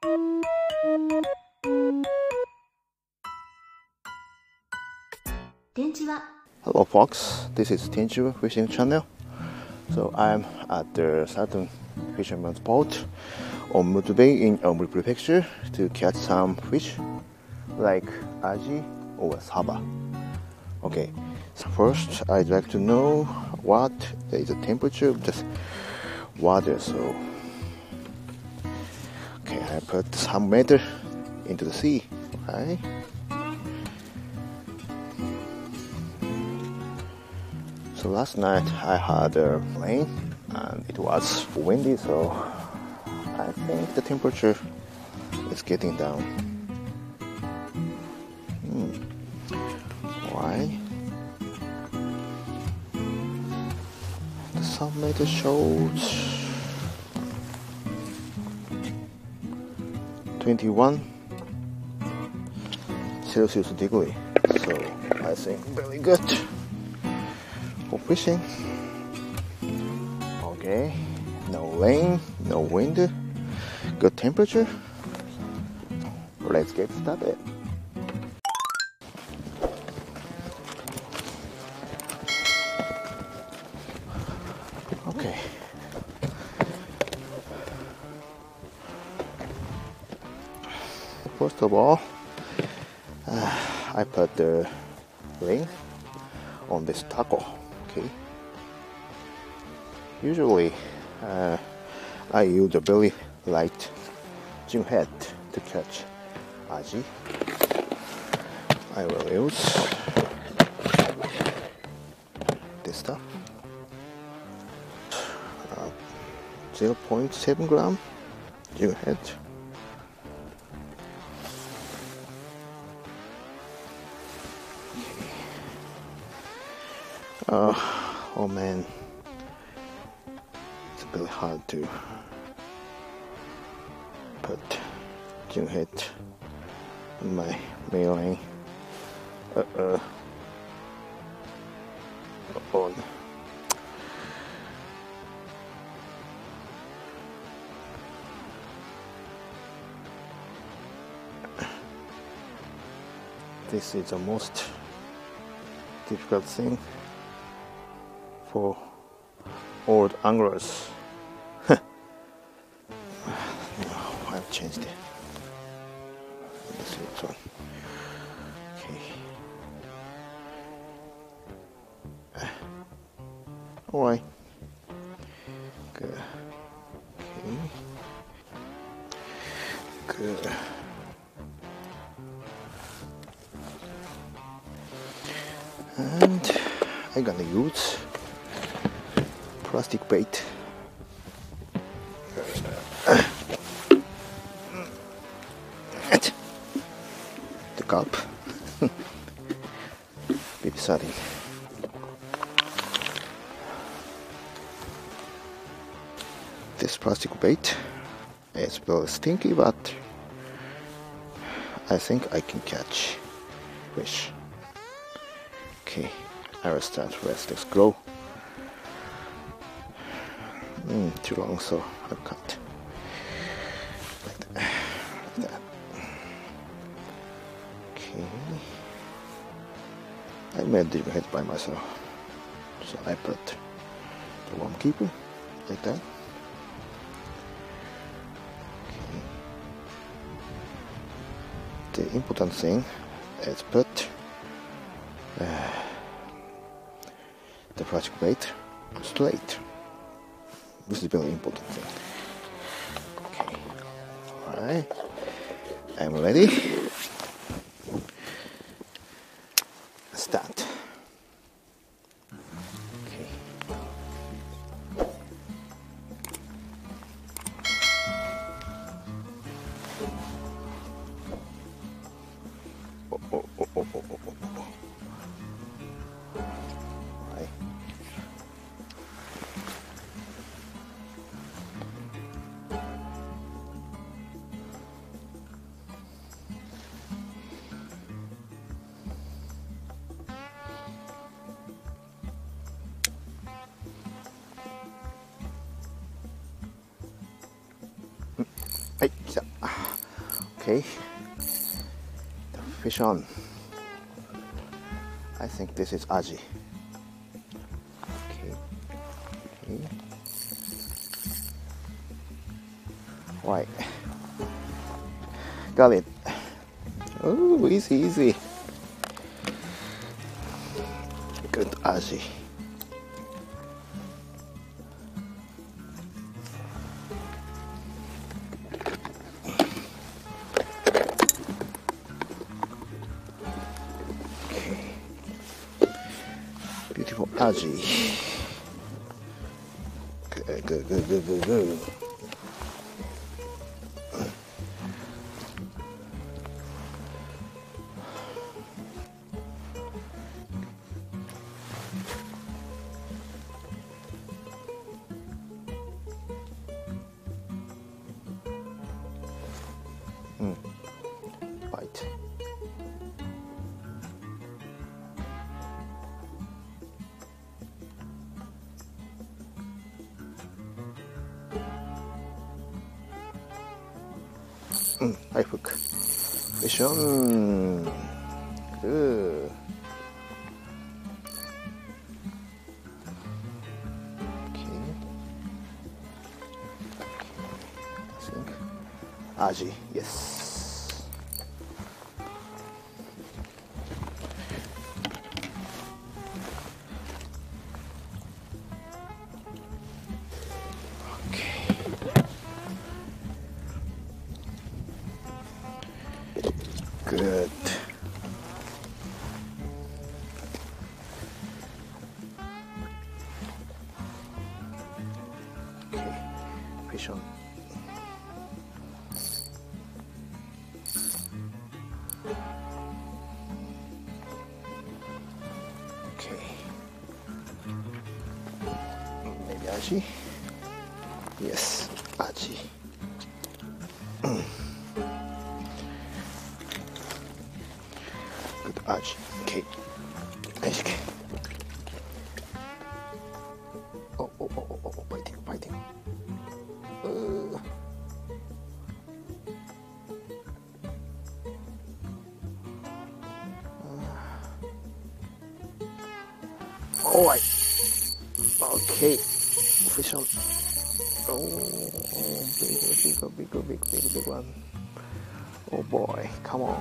てんちわ Hello folks, this is てんちわ fishing channel. So I'm at the southern fisherman's boat on Mutu Bay in Aomori Prefecture to catch some fish like Ajing or Saba. Okay, so first I'd like to know what is the temperature of the water. So okay, I put some meter into the sea. Okay. So last night I had a rain and it was windy, so I think the temperature is getting down. Why? The thermometer shows 21 Celsius degree, so I think very good for fishing. Okay, no rain, no wind, good temperature. Let's get started. Okay. First of all, I put the ring on this tackle. Okay. Usually, I use a very light jig head to catch Ajing. I will use this stuff. 0.7 gram jig head. Oh man, it's really hard to put jig head on my main line. Oh. This is the most difficult thing for old anglers. No, I've changed it. Let's see which one. Okay. Alright. Good. Okay. Good. And I'm gonna use plastic bait. The cup. Baby sardine. This plastic bait is very stinky, but I think I can catch fish. Okay, I will start with this glow. Too long, so I'll cut like that. Okay, I made the head by myself, so I put the worm keeper like that. Okay. The important thing is put the plastic bait straight. This is a very important thing. Okay, alright, I'm ready. Start. Okay. Oh. Right.はい、来た。 Okay, the fish on. I think this is Aji. Okay. Right. Got it. Oh, easy. Good Aji. Beautiful Aji. Good. Bite. Right hook. Fish on. Good. Okay. I think Aji, yes. Good. Okay, fish on. Okay. Maybe Aji? Yes, Aji. Good Aji. Okay. Okay. Oh, biting. Alright. Okay. Fish on. Oh, big one. Oh boy, come on.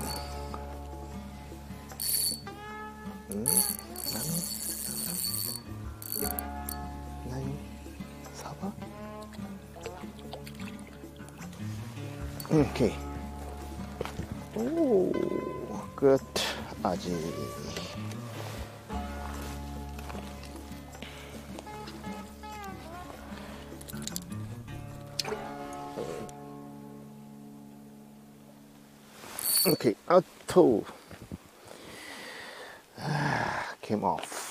Nani? Saba? Okay. Oh, good Aji. Okay, out toe. Came off.